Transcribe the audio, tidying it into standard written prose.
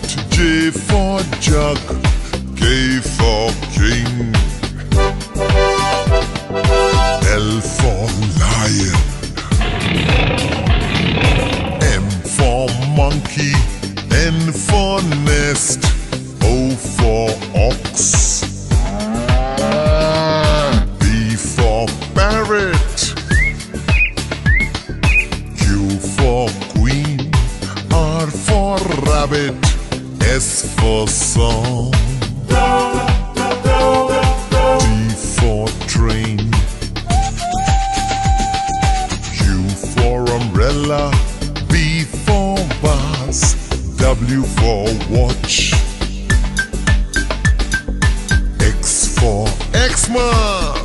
goat, J for jug, K for king, L for lion, M for monkey, N for nest, O for ox, P for parrot, Q for queen, R for rabbit, S for song, T for train, U for umbrella, B for vase, W for watch, X for Xmas.